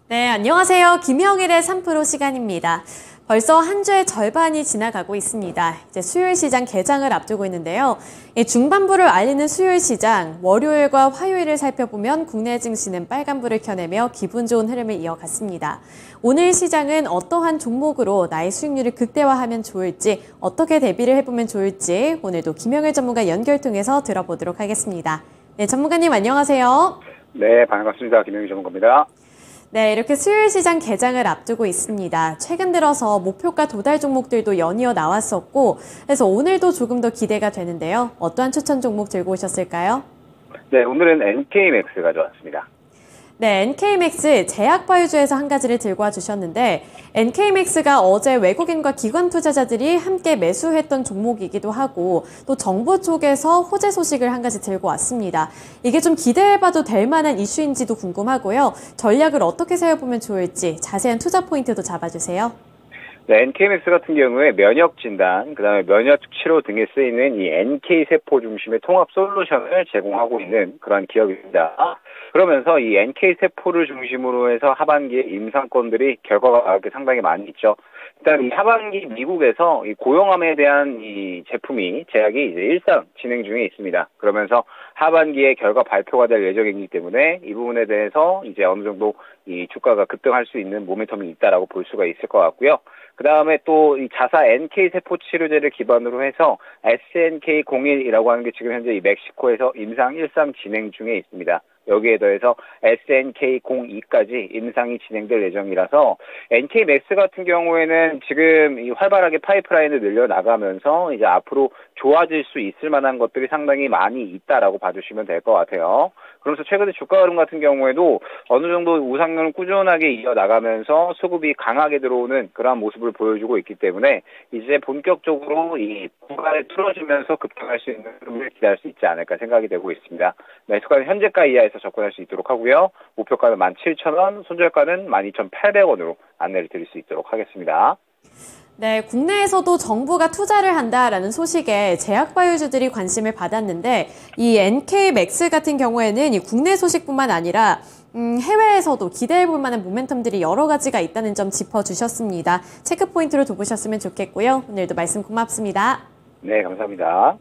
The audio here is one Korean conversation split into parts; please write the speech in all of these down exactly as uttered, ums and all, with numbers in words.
네, 안녕하세요. 김영일의 삼 프로 시간입니다. 벌써 한 주의 절반이 지나가고 있습니다. 이제 수요일 시장 개장을 앞두고 있는데요. 중반부를 알리는 수요일 시장, 월요일과 화요일을 살펴보면 국내 증시는 빨간불을 켜내며 기분 좋은 흐름을 이어갔습니다. 오늘 시장은 어떠한 종목으로 나의 수익률을 극대화하면 좋을지, 어떻게 대비를 해보면 좋을지 오늘도 김영일 전문가 연결 통해서 들어보도록 하겠습니다. 네, 전문가님 안녕하세요. 네, 반갑습니다. 김영일 전문가입니다. 네, 이렇게 수요일 시장 개장을 앞두고 있습니다. 최근 들어서 목표가 도달 종목들도 연이어 나왔었고, 그래서 오늘도 조금 더 기대가 되는데요. 어떠한 추천 종목 들고 오셨을까요? 네, 오늘은 엔케이맥스 가져왔습니다. 네, 엔케이맥스 제약바이오주에서 한 가지를 들고 와주셨는데, 엔케이맥스가 어제 외국인과 기관 투자자들이 함께 매수했던 종목이기도 하고, 또 정부 쪽에서 호재 소식을 한 가지 들고 왔습니다. 이게 좀 기대해봐도 될 만한 이슈인지도 궁금하고요. 전략을 어떻게 세워보면 좋을지 자세한 투자 포인트도 잡아주세요. 네, 엔케이맥스 같은 경우에 면역 진단, 그 다음에 면역 치료 등에 쓰이는 이 엔케이 세포 중심의 통합 솔루션을 제공하고 있는 그런 기업입니다. 그러면서 이 엔케이 세포를 중심으로 해서 하반기에 임상권들이 결과가 상당히 많이 있죠. 일단 이 하반기 미국에서 이 고용암에 대한 이 제품이 제약이 이제 일상 진행 중에 있습니다. 그러면서 하반기에 결과 발표가 될 예정이기 때문에 이 부분에 대해서 이제 어느 정도 이 주가가 급등할 수 있는 모멘텀이 있다라고 볼 수가 있을 것 같고요. 그 다음에 또 이 자사 엔케이 세포 치료제를 기반으로 해서 에스엔케이 공일이라고 하는 게 지금 현재 이 멕시코에서 임상 일 상 진행 중에 있습니다. 여기에 더해서 에스엔케이 공이까지 임상이 진행될 예정이라서 엔케이맥스 같은 경우에는 지금 이 활발하게 파이프라인을 늘려나가면서 이제 앞으로 좋아질 수 있을 만한 것들이 상당히 많이 있다라고 봐주시면 될 것 같아요. 그러면서 최근에 주가 흐름 같은 경우에도 어느 정도 우상향을 꾸준하게 이어나가면서 수급이 강하게 들어오는 그러한 모습을 보여주고 있기 때문에 이제 본격적으로 이 구간을 틀어주면서 급등할 수 있는 흐름을 기대할 수 있지 않을까 생각이 되고 있습니다. 매수가는 현재가 이하에서 접근할 수 있도록 하고요. 목표가는 만 칠천 원, 손절가는 만 이천팔백 원으로 안내를 드릴 수 있도록 하겠습니다. 네, 국내에서도 정부가 투자를 한다라는 소식에 제약바이오주들이 관심을 받았는데 이 엔케이맥스 같은 경우에는 이 국내 소식뿐만 아니라 음, 해외에서도 기대해볼 만한 모멘텀들이 여러 가지가 있다는 점 짚어주셨습니다. 체크 포인트로 둬보셨으면 좋겠고요. 오늘도 말씀 고맙습니다. 네, 감사합니다.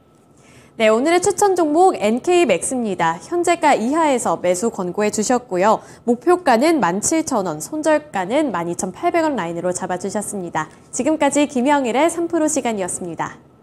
네, 오늘의 추천 종목 엔케이맥스입니다. 현재가 이하에서 매수 권고해 주셨고요. 목표가는 만 칠천 원, 손절가는 만 이천팔백 원 라인으로 잡아주셨습니다. 지금까지 김영일의 삼 프로 시간이었습니다.